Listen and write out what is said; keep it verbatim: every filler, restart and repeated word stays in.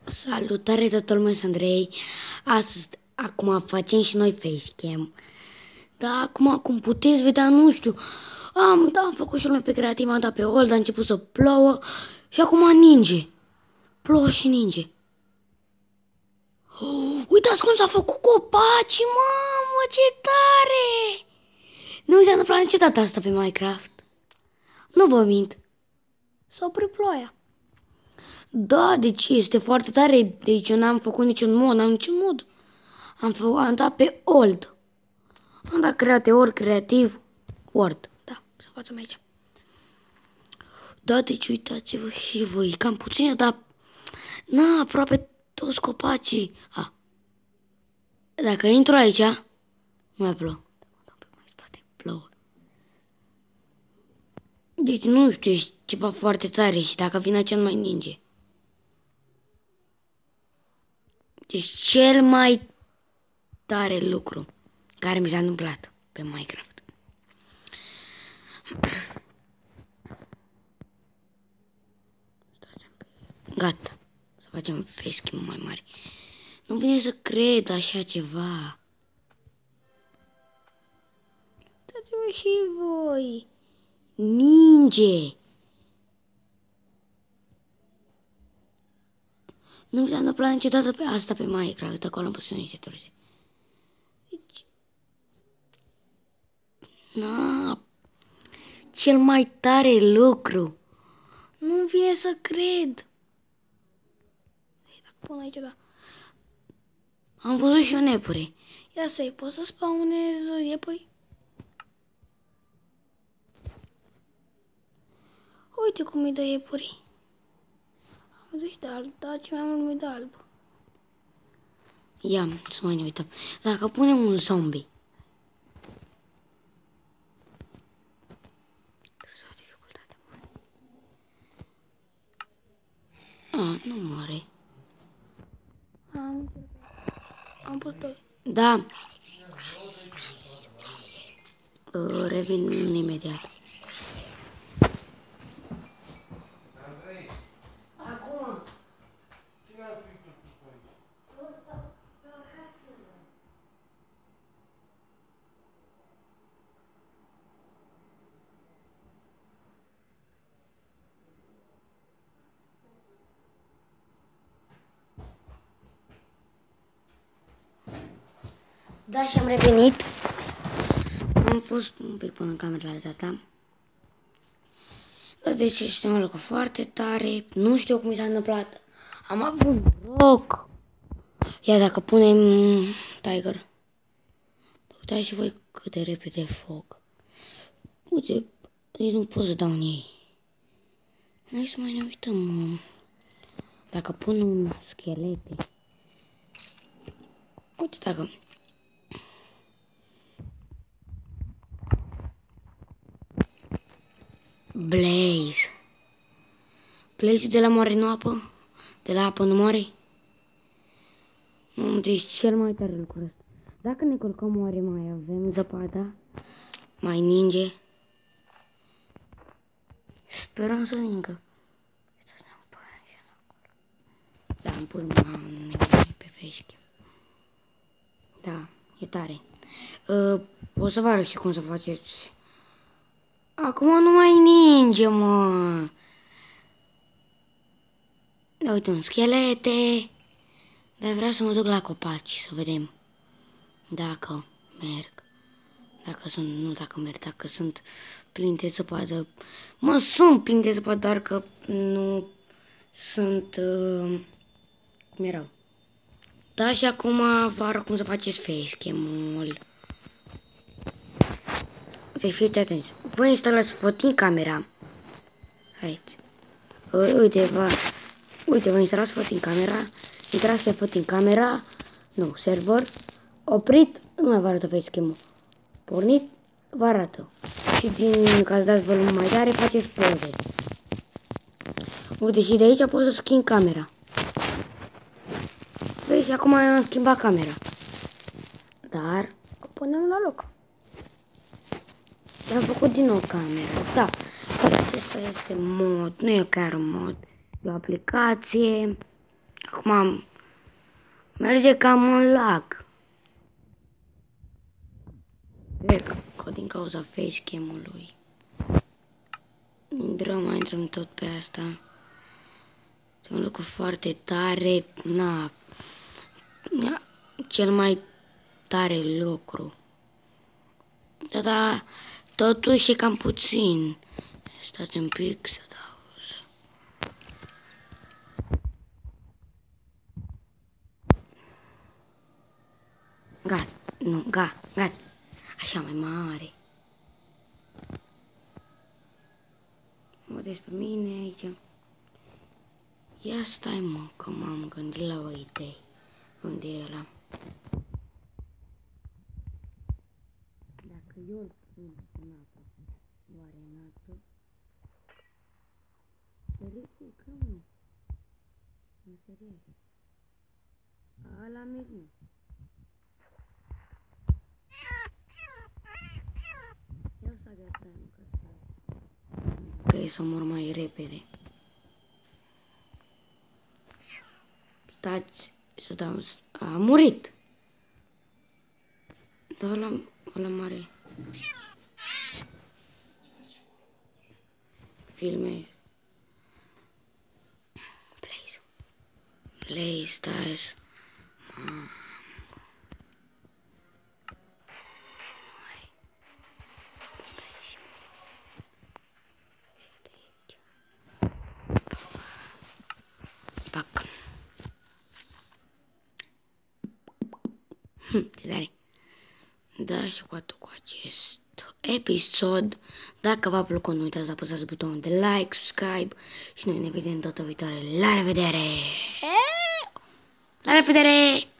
Salutare, toată lumea, sunt Andrei. Astăzi, acum facem și noi facecam. Da, acum, cum puteți vedea, nu știu. Am, da, am făcut și lumea pe creativ, am dat pe hold, a început să plouă și acum ninge. Plouă și ninge. Oh, uitați cum s-a făcut copacii, mamă, ce tare! Nu mi s-a întâmplat niciodată asta pe Minecraft. Nu vă mint. S-a oprit ploaia. Da, deci este foarte tare. Deci eu n-am făcut niciun mod, n-am niciun mod. Am, făcut, am dat pe old. Am dat create ori, creativ, word. Da, să facem aici. Da, deci uitați-vă și voi. Cam puțin, dar na, aproape toți copacii. A. Dacă intru aici, nu mai plouă. Mai spate, plouă. Deci nu știu, e ceva foarte tare și dacă vine aici nu mai ninge. Deci cel mai tare lucru care mi s-a întâmplat pe Minecraft. Gata. Să facem facecam mai mare. Nu vine să cred așa ceva. Dați-vă și voi. Ninge. Nu mi s-a întâmplat niciodată pe asta pe Minecraft. Acolo am pus niște torțe. Deci... Na, cel mai tare lucru. Nu vine să cred. Dacă pun aici, da. Am văzut și un iepure. Ia să-i, pot să spawnez iepuri? Uite cum îi dă iepuri. Am zis de alb, dar ce mai mult mi-i dă alb. Ia, să mai ne uităm. Dacă punem un zombie. Trebuie să au dificultate mare. A, nu mare. Am, am pus doi. Da. Uh, revin imediat. Da, și am revenit. Am fost un pic până în camera de asta. Da, deci este un lucru foarte tare. Nu știu cum mi s-a întâmplat. Am avut roc. Ia dacă punem tiger. Uitați și voi cât de repede foc. Uite, nici nu pot să dau în ei. Hai să mai ne uităm. Dacă pun un schelete. Uite dacă... Blaze. Blaze de la moare nu apă? De la apă nu moare? Mamă, deci cel mai tare lucru ăsta. Dacă ne culcăm oare mai avem zăpada? Mai ninge? Sperăm să ningă. Da, îmi pun pe facecam. Da, e tare. Uh, o să vă arăt și cum să faceți. Acum nu mai ninge, mă. Da, uite, un schelete. Dar vreau să mă duc la copaci, să vedem dacă merg. Dacă sunt, nu dacă merg, dacă sunt plini de zăpadă. Mă, sunt plini de zăpadă, doar că nu sunt... Uh, cum erau. Da, și acum vă arăt cum să faceți facecam-ul. Deci fiți atenți. Vă instalați fotin camera. Aici. Uite, vă, uite, vă instalați fotin camera. Intrați pe fotin camera. Nu, server. Oprit, nu mai vă arată facecam-ul. Pornit, vă arată. Și din că ați dat volumul mai tare, faceți poze. Uite, și de aici pot să schimb camera. Vezi, acum am schimbat camera. Dar o punem la loc. Am făcut din nou camera. Da, acesta este mod, nu e chiar un mod. E o aplicație. Acum merge cam în lag. Cred că din cauza facecam-ului. Intrăm, mai intrăm tot pe asta. E un lucru foarte tare. Na, cel mai tare lucru. Da, da, totuși e cam puțin. Stați un pic să dau. Gat, nu, ga, gat. Așa mai mare. Mă des pe mine aici. Ia stai, mă, că m-am gândit la o idee. Unde e ăla? Dacă eu îl pun în apă, oare în apă? Se ridică, mă. Nu se ridică. Ăla mic, nu. Ia să agătăm, că să... Că e să mor mai repede. Stați să dau... A murit! Dar ăla, ăla mare... Filme... Blaze. Blaze, stai să... Ce tare. Da, și cu atât cu acest episod. Dacă v-a plăcut, nu uitați să apăsați butonul de like, subscribe și noi ne vedem data viitoare. La revedere! La revedere!